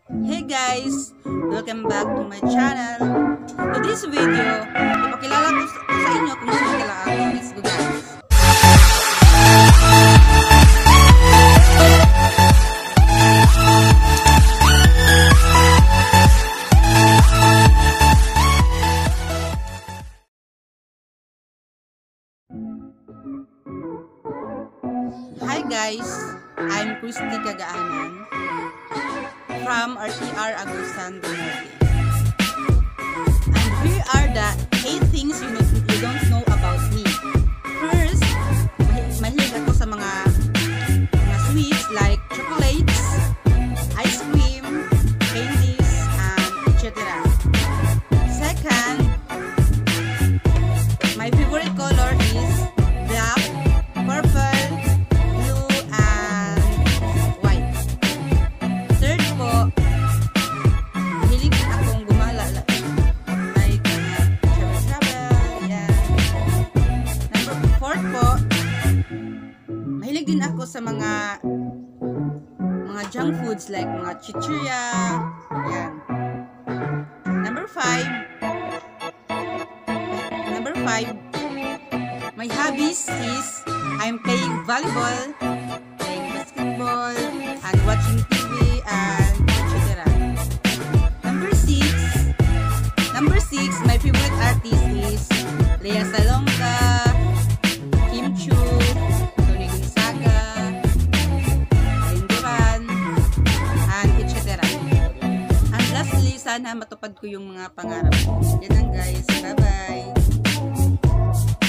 Hey guys! Welcome back to my channel. For this video, ipakilala ko sa inyo kung sino kala ako. Let's go guys! Hi guys! I'm Cristy Cagaanan from RTR Agusan, Binogi. And here are the 8 things you don't know about me. First, mahilig ako sa mga sweets like chocolates, ice cream, candies, and etc. Second, my favorite color is black, purple, blue, and white. Third po, mahilig din akong gumala like travel, yeah. Fourth po, mahilig din ako sa mga junk foods like mga chichirya, yan. Number 5, my hobbies is I'm playing volleyball, playing basketball, and watching TV, and etc. Number 6, my favorite artist is Lea Salonga, Kim Chu, Tony Gonzaga, Linduran, and etc. And lastly, sana matupad ko yung mga pangarap ko. Yan lang guys. Bye-bye!